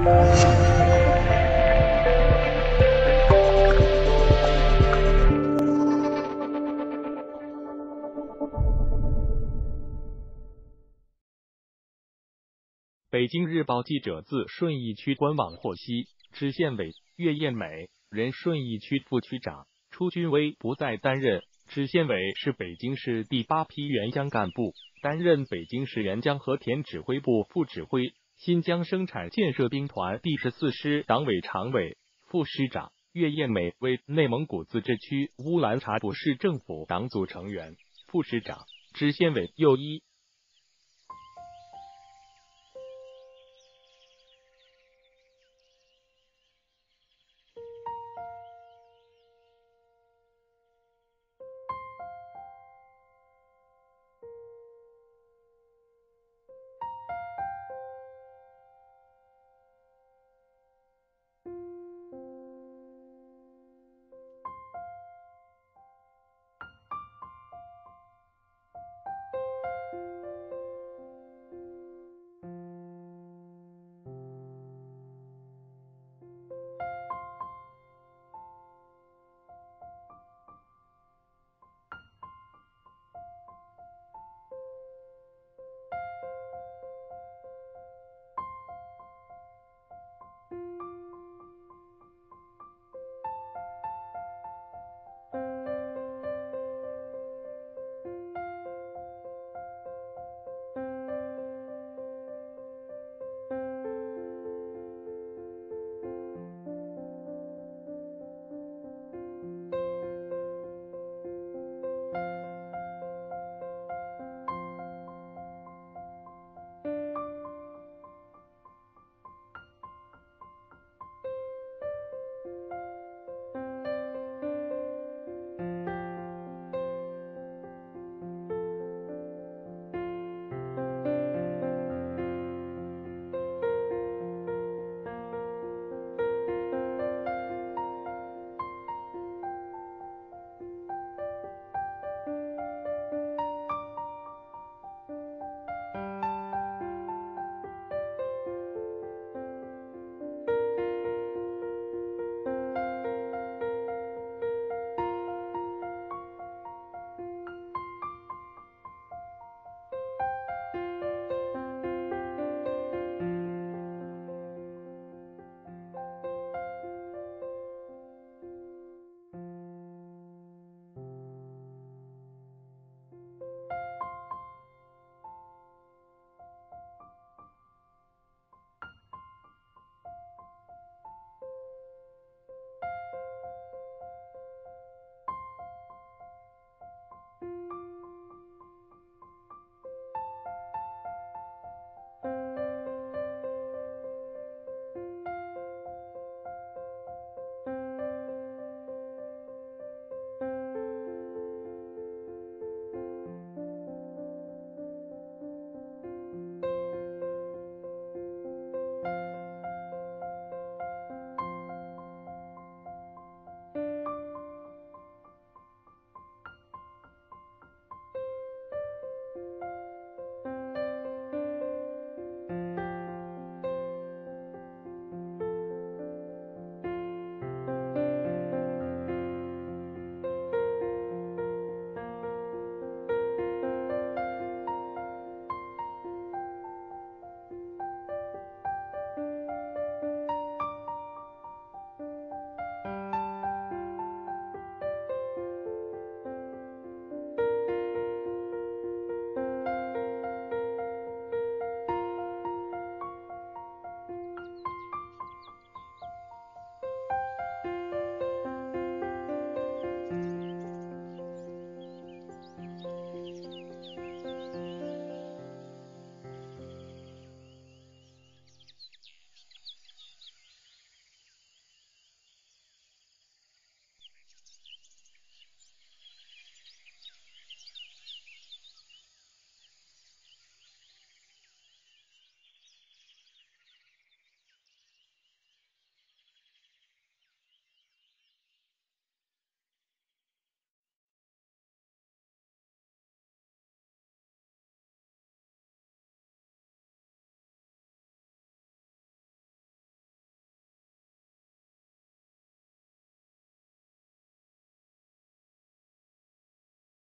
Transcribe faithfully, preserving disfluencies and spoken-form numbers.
北京日报记者自顺义区官网获悉，知县委岳艳美任顺义区副区长，初军威不再担任。知县委是北京市第八批援疆干部，担任北京市援疆和田指挥部副指挥，新疆生产建设兵团第十四师党委常委、副师长。岳艳美为内蒙古自治区乌兰察布市政府党组成员、副师长。知县委又依